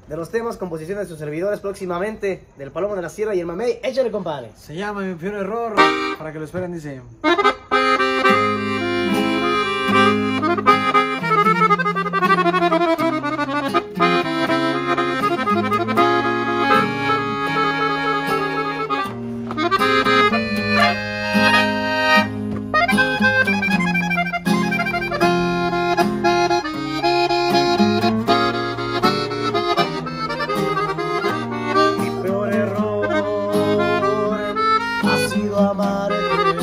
de los temas, composiciones de sus servidores próximamente, del Palomo de la Sierra y el Mamey. Échale, compadre. Se llama Mi Peor Error, para que lo esperen, dice. Amarte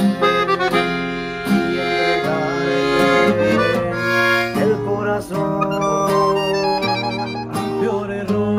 y entregarte el corazón. Peor error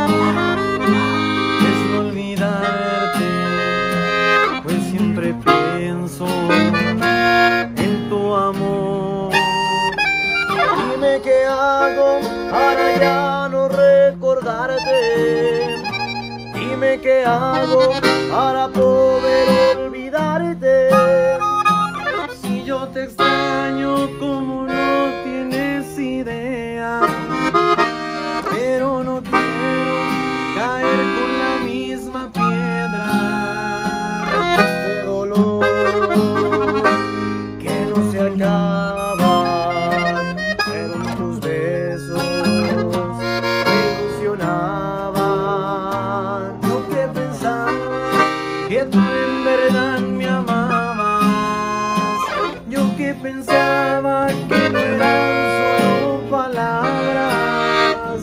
es no olvidarte, pues siempre pienso en tu amor. Dime qué hago para ya no recordarte. Dime qué hago para poder olvidarte. Si yo te extraño como no tienes idea, pero no quiero caer con la misma piedra. Este dolor que no se acaba, fueron tus besos me ilusionaban. Yo que pensaba Que tú en verdad me amabas, yo que pensaba que no eran solo palabras.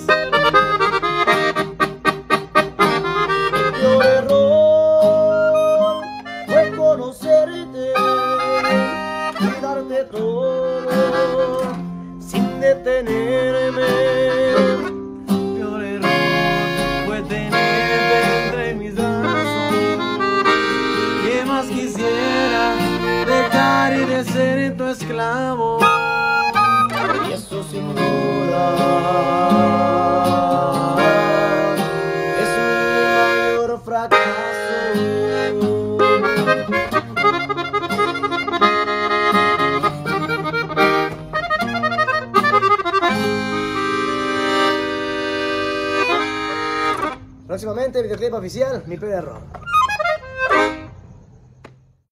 mi peor error fue conocerte y darte todo sin detenerme. Peor error fue tenerte entre mis brazos. ¿Qué más quisiera dejar y de ser tu esclavo? Y eso sin duda es mi mayor fracaso. Próximamente videoclip oficial, Mi Peor Error.